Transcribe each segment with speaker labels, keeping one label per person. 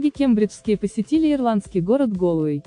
Speaker 1: Герцоги кембриджские посетили ирландский город Галуэй.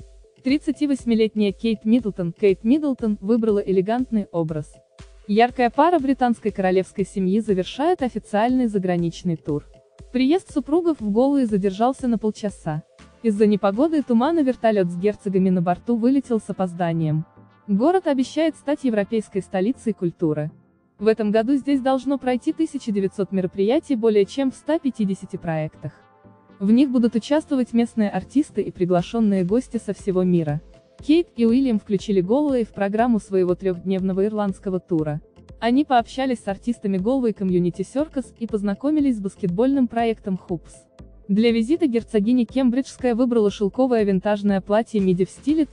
Speaker 1: 38-летняя Кейт Миддлтон выбрала элегантный образ. Яркая пара британской королевской семьи завершает официальный заграничный тур. Приезд супругов в Галуэй задержался на полчаса. Из-за непогоды и тумана вертолет с герцогами на борту вылетел с опозданием. Город обещает стать европейской столицей культуры. В этом году здесь должно пройти 1900 мероприятий более чем в 150 проектах. В них будут участвовать местные артисты и приглашенные гости со всего мира. Кейт и Уильям включили Галуэй в программу своего трехдневного ирландского тура. Они пообщались с артистами Галуэй Community Circus и познакомились с баскетбольным проектом Hoops. Для визита герцогиня Кембриджская выбрала шелковое винтажное платье миди в стиле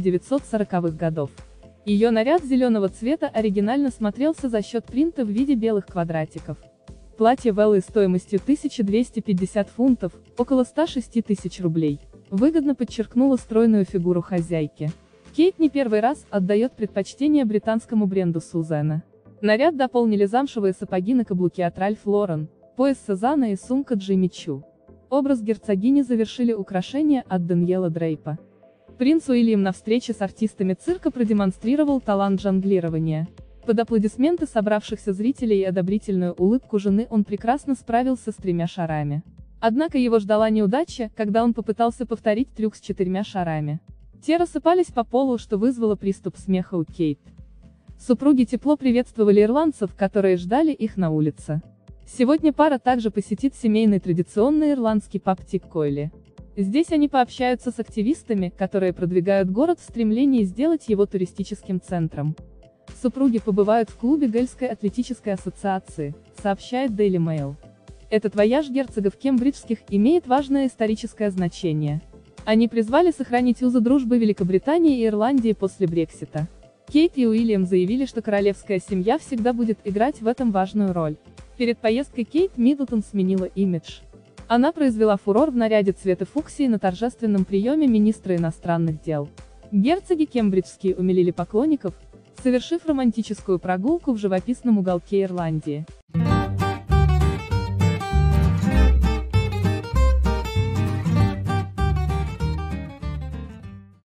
Speaker 1: 1940-х годов. Ее наряд зеленого цвета оригинально смотрелся за счет принта в виде белых квадратиков. Платье Веллы стоимостью 1250 фунтов, около 106 тысяч рублей, выгодно подчеркнуло стройную фигуру хозяйки. Кейт не первый раз отдает предпочтение британскому бренду Сузена. Наряд дополнили замшевые сапоги на каблуке от Ральф Лорен, пояс Сезанна и сумка Джимми Чу. Образ герцогини завершили украшения от Даниэла Дрейпа. Принц Уильям на встрече с артистами цирка продемонстрировал талант жонглирования. Под аплодисменты собравшихся зрителей и одобрительную улыбку жены он прекрасно справился с 3 шарами. Однако его ждала неудача, когда он попытался повторить трюк с 4 шарами. Те рассыпались по полу, что вызвало приступ смеха у Кейт. Супруги тепло приветствовали ирландцев, которые ждали их на улице. Сегодня пара также посетит семейный традиционный ирландский паб Тик-Койли. Здесь они пообщаются с активистами, которые продвигают город в стремлении сделать его туристическим центром. Супруги побывают в клубе Гельской атлетической ассоциации, сообщает Daily Mail. Этот вояж герцогов кембриджских имеет важное историческое значение. Они призвали сохранить узы дружбы Великобритании и Ирландии после Брексита. Кейт и Уильям заявили, что королевская семья всегда будет играть в этом важную роль. Перед поездкой Кейт Миддлтон сменила имидж. Она произвела фурор в наряде цвета фуксии на торжественном приеме министра иностранных дел. Герцоги кембриджские умилили поклонников, совершив романтическую прогулку в живописном уголке Ирландии.